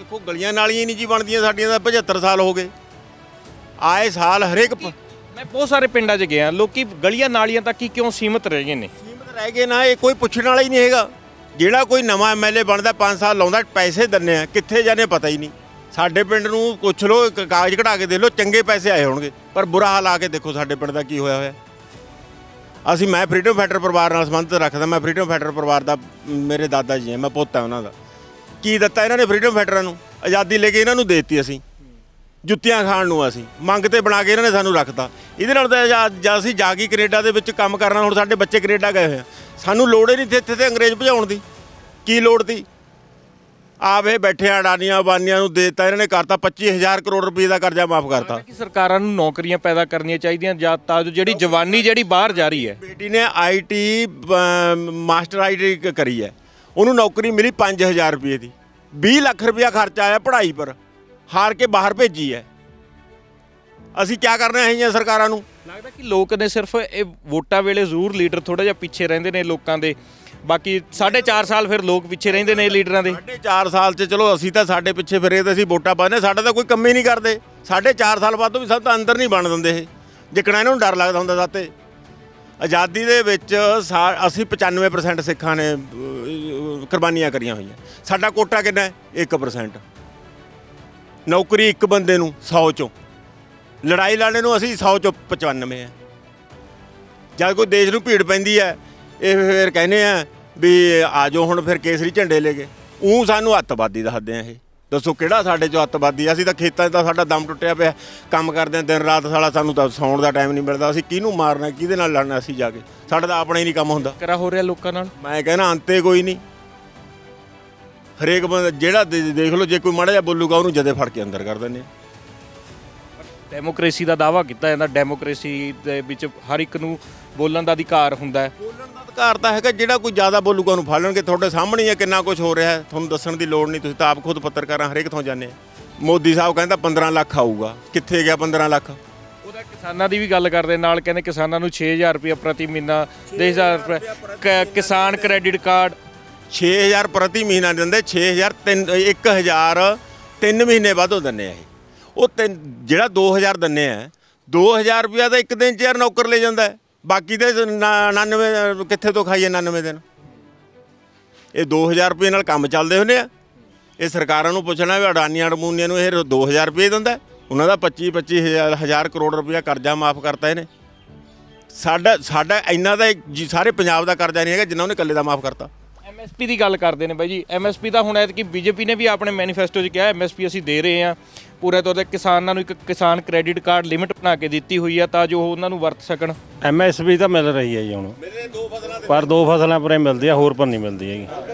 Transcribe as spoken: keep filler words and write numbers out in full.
देखो गलियां नालियां नहीं जी बनदियां साडियां ਤਾਂ पचहत्तर साल हो गए आए साल हरेक मैं बहुत सारे पिंडां 'ਚ ਗਿਆ ਲੋਕੀ ਗਲੀਆਂ ਨਾਲੀਆਂ ਤੱਕ ਹੀ ਕਿਉਂ ਸੀਮਤ ਰਹਿ ਗਏ ਨੇ ਸੀਮਤ ਰਹਿ ਗਏ ਨਾ ਇਹ ਕੋਈ ਪੁੱਛਣ ਵਾਲਾ ਹੀ ਨਹੀਂ ਹੈਗਾ ਜਿਹੜਾ ਕੋਈ ਨਵਾਂ ਐਮਐਲਏ ਬਣਦਾ ਪੰਜ ਸਾਲ ਲਾਉਂਦਾ ਪੈਸੇ ਦਿੰਨੇ ਆ ਕਿੱਥੇ ਜਾਣੇ ਪਤਾ ਹੀ ਨਹੀਂ ਸਾਡੇ ਪਿੰਡ ਨੂੰ ਪੁੱਛ ਲਓ ਕਾਗਜ਼ ਕਢਾ ਕੇ ਦੇ ਲਓ ਚੰਗੇ ਪੈਸੇ ਆਏ ਹੋਣਗੇ ਪਰ ਬੁਰਾ ਹਾਲ ਆ ਕੇ ਦੇਖੋ ਸਾਡੇ ਪਿੰਡ ਦਾ ਕੀ ਹੋਇਆ ਹੋਇਆ ਅਸੀਂ ਮੈਂ ਫਰੀडम ਫਾਈਟਰ ਪਰਿਵਾਰ ਨਾਲ ਸੰਬੰਧ ਰੱਖਦਾ ਮੈਂ ਫਰੀडम ਫਾਈਟਰ ਪਰਿਵਾਰ ਦਾ ਮੇਰੇ ਦਾਦਾ ਜੀ ਹੈ ਮੈਂ ਪੁੱਤ ਹਾਂ ਉਹਨਾਂ ਦਾ ਕੀ ਦਿੱਤਾ ਇਹਨਾਂ ਨੇ ਫਰੀडम ਫਾਈਟਰਾਂ ਨੂੰ ਆਜ਼ਾਦੀ ਲੈ ਕੇ ਇਹਨਾਂ ਨੂੰ ਦੇ ਦਿੱਤੀ ਅਸੀਂ ਜੁੱਤੀਆਂ ਖਾਣ ਨੂੰ ਅਸੀਂ ਮੰਗ ਤੇ ਬਣਾ ਕੇ ਇਹਨਾਂ ਨੇ ਸਾਨੂੰ ਰੱਖਤਾ ਇਹਦੇ ਨਾਲ ਤਾਂ ਜਾਂ ਅਸੀਂ ਜਾ ਕੇ ਕੈਨੇਡਾ ਦੇ ਵਿੱਚ ਕੰਮ ਕਰਨਾ ਹੁਣ ਸਾਡੇ ਬੱਚੇ ਕੈਨੇਡਾ ਗਏ ਹੋਏ ਆ ਸਾਨੂੰ ਲੋੜ ਹੀ ਨਹੀਂ ਸੀ ਇੱਥੇ ਤੇ ਅੰਗਰੇਜ਼ ਭਜਾਉਣ ਦੀ ਕੀ ਲੋੜ ਤੀ ਆਪ ਇਹ ਬੈਠੇ ਅਡਾਨੀਆਂ ਬਾਨੀਆਂ ਨੂੰ ਦੇ ਦਿੱਤਾ ਇਹਨਾਂ ਨੇ ਕਰਤਾ ਪੱਚੀ ਹਜ਼ਾਰ ਕਰੋੜ ਰੁਪਏ ਦਾ ਕਰਜ਼ਾ ਮਾਫ ਕਰਤਾ ਕਿ ਸਰਕਾਰਾਂ ਨੂੰ ਨੌਕਰੀਆਂ ਪੈਦਾ ਕਰਨੀਆਂ ਚਾਹੀਦੀਆਂ ਜਾਂ ਤਾਂ ਜੋ ਜਿਹੜੀ ਜਵਾਨੀ ਜਿਹੜੀ ਬਾਹਰ ਜਾ ਰਹੀ ਹੈ ਬੇਟੀ ਨੇ ਆਈਟੀ ਮਾਸਟਰ ਆਈਟੀ ਕਰੀ ਹੈ ਉਹਨੂੰ ਨੌਕਰੀ ਮਿਲੀ ਪੰਜ ਹਜ਼ਾਰ ਰੁਪਏ ਦੀ ਵੀਹ ਲੱਖ ਰੁਪਇਆ ਖਰਚਾ ਆਇਆ ਪੜ੍ਹਾਈ ਪਰ ਹਾਰ ਕੇ ਬਾਹਰ ਭੇਜੀ ਹੈ ਅਸੀਂ ਕੀ ਕਰਨਾ ਹੈ ਸਰਕਾਰਾਂ ਨੂੰ ਲੱਗਦਾ ਕਿ ਲੋਕ ਨੇ ਸਿਰਫ ਇਹ ਵੋਟਾਂ ਵੇਲੇ ਜ਼ਰੂਰ ਲੀਡਰ ਥੋੜਾ ਜਿਹਾ ਪਿੱਛੇ ਰਹਿੰਦੇ ਨੇ ਲੋਕਾਂ ਦੇ ਬਾਕੀ ਸਾਢੇ ਚਾਰ ਸਾਲ ਫਿਰ ਲੋਕ ਪਿੱਛੇ ਰਹਿੰਦੇ ਨੇ ਲੀਡਰਾਂ ਦੇ ਸਾਢੇ ਚਾਰ ਸਾਲ 'ਚ ਚਲੋ ਅਸੀਂ ਤਾਂ ਸਾਡੇ ਪਿੱਛੇ ਫਿਰੇ ਤਾਂ ਅਸੀਂ ਵੋਟਾਂ ਪਾਉਂਦੇ ਸਾਡਾ ਤਾਂ ਕੋਈ ਕੰਮ ਹੀ ਨਹੀਂ ਕਰਦੇ ਸਾਢੇ ਚਾਰ ਸਾਲ ਬਾਅਦ ਵੀ ਸਭ ਤਾਂ ਅੰਦਰ ਨਹੀਂ ਬਣ ਦਿੰਦੇ ਇਹ ਜਿੱਕਣਾ ਇਹਨਾਂ ਨੂੰ ਡਰ ਲੱਗਦਾ ਹੁੰਦਾ ਸਾਤੇ ਆਜ਼ਾਦੀ ਦੇ ਵਿੱਚ ਸਾ ਅਸੀਂ ਪਚਾਨਵੇਂ ਪਰਸੈਂਟ ਸਿੱਖਾਂ ਨੇ ਕੁਰਬਾਨੀਆਂ ਕਰੀਆਂ ਹੋਈਆਂ ਸਾਡਾ ਕੋਟਾ ਕਿੰਨਾ ਇੱਕ ਪਰਸੈਂਟ ਨੌਕਰੀ ਇੱਕ ਬੰਦੇ ਨੂੰ ਸੌ 'ਚੋਂ ਲੜਾਈ ਲੜਨੇ ਨੂੰ ਅਸੀਂ ਸੌ 'ਚੋਂ ਪਚਾਨਵੇਂ ਹੈ ਜਦ ਕੋਈ ਦੇਸ਼ ਨੂੰ ਭੀੜ ਪੈਂਦੀ ਹੈ ਇਹ ਫਿਰ ਕਹਿੰਦੇ ਆ ਵੀ ਆ ਜਾਓ ਹੁਣ ਫਿਰ ਕੇਸਰੀ ਝੰਡੇ ਲੈ ਕੇ ਉਹ ਸਾਨੂੰ ਅੱਤਵਾਦੀ ਦੱਸਦੇ ਆ ਇਹ ਦੱਸੋ ਕਿਹੜਾ ਸਾਡੇ 'ਚੋਂ ਅੱਤਵਾਦੀ ਅਸੀਂ ਤਾਂ ਖੇਤਾਂ 'ਚ ਤਾਂ ਸਾਡਾ ਦਮ ਟੁੱਟਿਆ ਪਿਆ ਕੰਮ ਕਰਦੇ ਹਾਂ ਦਿਨ ਰਾਤ ਸਾਲਾ ਸਾਨੂੰ ਤਾਂ ਸੌਣ ਦਾ ਟਾਈਮ ਨਹੀਂ ਮਿਲਦਾ ਅਸੀਂ ਕਿਹਨੂੰ ਮਾਰਨਾ ਕਿਹਦੇ ਨਾਲ ਲੜਨਾ ਅਸੀਂ ਜਾ ਕੇ ਸਾਡਾ ਤਾਂ ਆਪਣਾ ਹੀ ਨਹੀਂ ਕੰਮ ਹੁੰਦਾ ਕਰਾ ਹੋ ਰਿਹਾ ਲੋਕਾਂ ਨਾਲ ਮੈਂ ਕਹਿੰਦਾ ਅੰਤੇ ਕੋਈ ਨਹੀਂ ਹਰੇਕ ਬੰਦਾ ਜਿਹੜਾ ਦੇਖ ਲਓ ਜੇ ਕੋਈ ਮਾੜਾ ਜਿਹਾ ਬੋਲੂਗਾ ਉਹਨੂੰ ਜਦੇ ਫੜ ਕੇ ਅੰਦਰ ਕਰ ਦਿੰਦੇ ਆ ਡੈਮੋਕ੍ਰੇਸੀ ਦਾ ਦਾਅਵਾ ਕੀਤਾ ਜਾਂਦਾ ਡੈਮੋਕ੍ਰੇਸੀ ਦੇ ਵਿੱਚ ਹਰ ਇੱਕ ਨੂੰ ਬੋਲਣ ਦਾ ਅਧਿਕਾਰ ਹੁੰਦਾ ਹੈ ਬੋਲਣ ਦਾ ਅਧਿਕਾਰ ਤਾਂ ਹੈਗਾ ਜਿਹੜਾ ਕੋਈ ਜ਼ਿਆਦਾ ਬੋਲੂਗਾ ਉਹਨੂੰ ਫੜ ਲੈਣਗੇ ਤੁਹਾਡੇ ਸਾਹਮਣੇ ਹੀ ਹੈ ਕਿੰਨਾ ਕੁਝ ਹੋ ਰਿਹਾ ਤੁਹਾਨੂੰ ਦੱਸਣ ਦੀ ਲੋੜ ਨਹੀਂ ਤੁਸੀਂ ਤਾਂ ਆਪ ਖੁਦ ਪੱਤਰਕਾਰਾਂ ਹਰੇਕ ਥਾਂ ਜਾਂਦੇ ਆ ਮੋਦੀ ਸਾਹਿਬ ਕਹਿੰਦਾ ਪੰਦਰਾਂ ਲੱਖ ਆਊਗਾ ਕਿੱਥੇ ਗਿਆ ਪੰਦਰਾਂ ਲੱਖ ਉਹਦਾ ਕਿਸਾਨਾਂ ਦੀ ਵੀ ਗੱਲ ਕਰਦੇ ਨਾਲ ਕਹਿੰਦੇ ਕਿਸਾਨਾਂ ਨੂੰ ਛੇ ਹਜ਼ਾਰ ਰੁਪਏ ਪ੍ਰਤੀ ਮਹੀਨਾ ਦੇ ਹਜ਼ਾਰ ਰੁਪਏ ਕਿਸਾਨ ਕ੍ਰੈਡਿਟ ਕਾਰਡ ਛੇ ਹਜ਼ਾਰ ਪ੍ਰਤੀ ਮਹੀਨਾ ਦਿੰਦੇ ਛੇ ਹਜ਼ਾਰ ਤਿੰਨ ਇੱਕ ਹਜ਼ਾਰ ਤਿੰਨ ਮਹੀਨੇ ਬਾਅਦੋਂ ਦਿੰਦੇ ਆ ਇਹ ਉਹ ਤਿੰਨ ਜਿਹੜਾ ਦੋ ਹਜ਼ਾਰ ਦਿੰਦੇ ਆ ਦੋ ਹਜ਼ਾਰ ਰੁਪਇਆ ਤਾਂ ਇੱਕ ਦਿਨ 'ਚ ਯਾਰ ਨੌਕਰ ਲੈ ਜਾਂਦਾ ਬਾਕੀ ਦੇ ਉਣਾਨਵੇਂ ਕਿੱਥੇ ਤੋਂ ਖਾਈਏ ਉਣਾਨਵੇਂ ਦਿਨ ਇਹ ਦੋ ਹਜ਼ਾਰ ਰੁਪਏ ਨਾਲ ਕੰਮ ਚੱਲਦੇ ਹੁੰਦੇ ਆ ਇਹ ਸਰਕਾਰਾਂ ਨੂੰ ਪੁੱਛਣਾ ਵੀ ਅਡਾਨੀਆਂ ਅਡਮੂਨੀਆਂ ਨੂੰ ਇਹ ਦੋ ਹਜ਼ਾਰ ਰੁਪਏ ਦਿੰਦਾ ਉਹਨਾਂ ਦਾ ਪੱਚੀ ਪੱਚੀ ਹਜ਼ਾਰ ਹਜ਼ਾਰ ਕਰੋੜ ਰੁਪਇਆ ਕਰਜ਼ਾ ਮਾਫ ਕਰਤਾ ਇਹਨੇ ਸਾਡਾ ਸਾਡਾ ਇੰਨਾ ਦਾ ਸਾਰੇ ਪੰਜਾਬ ਦਾ ਕਰਜ਼ਾ ਨਹੀਂ ਹੈਗਾ ਜਿੰਨਾ ਉਹਨੇ ਇਕੱਲੇ ਦਾ ਮਾਫ ਕਰਤਾ ਐਮਐਸਪੀ ਦੀ ਗੱਲ ਕਰਦੇ ਨੇ ਬਾਈ ਜੀ ਐਮਐਸਪੀ ਦਾ ਹੁਣ ਐਤਕੀ ਬੀਜੇਪੀ ਨੇ ਵੀ ਆਪਣੇ ਮੈਨੀਫੈਸਟੋ 'ਚ ਕਿਹਾ ਐਮਐਸਪੀ ਅਸੀਂ ਦੇ ਰਹੇ ਹਾਂ ਪੂਰੇ ਤੌਰ 'ਤੇ ਕਿਸਾਨਾਂ ਨੂੰ ਇੱਕ ਕਿਸਾਨ ਕ੍ਰੈਡਿਟ ਕਾਰਡ ਲਿਮਿਟ ਬਣਾ ਕੇ ਦਿੱਤੀ ਹੋਈ ਆ ਤਾਂ ਜੋ ਉਹ ਉਹਨਾਂ ਨੂੰ ਵਰਤ ਸਕਣ ਐਮਐਸਪੀ ਤਾਂ ਮਿਲ ਰਹੀ ਹੈ ਜੀ ਹੁਣ ਪਰ ਦੋ ਫਸਲਾਂ ਪਰ ਮਿਲਦੀ ਆ ਹੋਰ ਪਰ ਨਹੀਂ ਮਿਲਦੀ ਹੈਗੀ